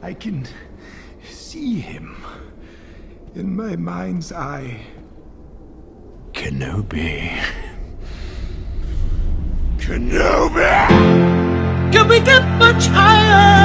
I can see him in my mind's eye. Kenobi. Kenobi! Can we get much higher?